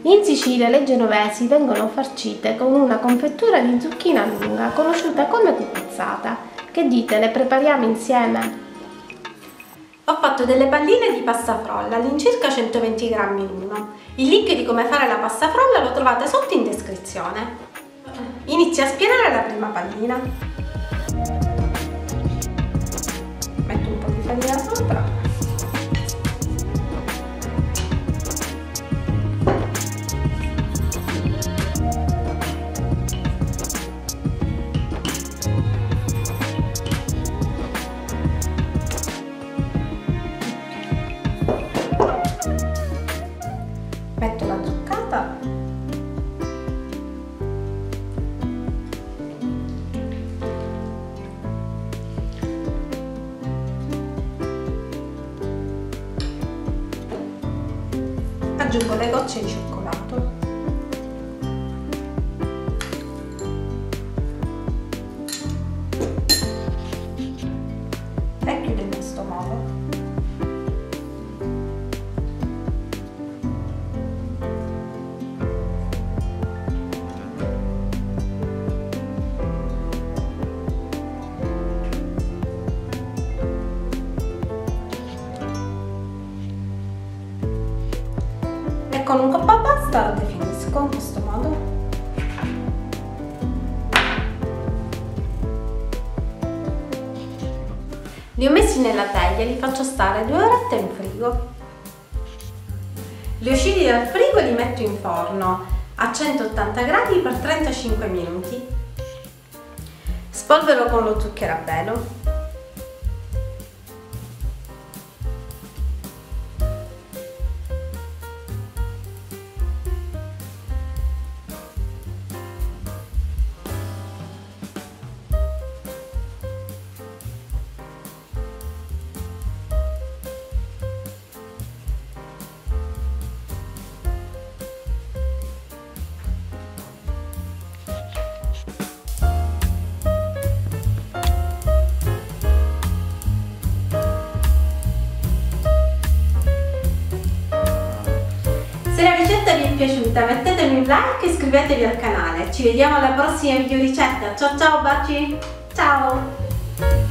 In Sicilia le genovesi vengono farcite con una confettura di zucchina lunga, conosciuta come cucuzzata. Che dite, le prepariamo insieme? Ho fatto delle palline di pasta frolla, all'incirca 120 grammi l'uno. Il link di come fare la pasta frolla lo trovate sotto in descrizione. Inizio a spianare la prima pallina. Metto un po' di farina sopra. Metto la zuccata. Aggiungo le gocce di cioccolato. E chiudo in questo modo. E con un coppa pasta lo definisco in questo modo. Li ho messi nella teglia e li faccio stare 2 orette in frigo. Li usciti dal frigo li metto in forno a 180 gradi per 35 minuti. Spolvero con lo zucchero a velo. Se la ricetta vi è piaciuta mettetemi un like e iscrivetevi al canale. Ci vediamo alla prossima video ricetta. Ciao ciao, baci! Ciao!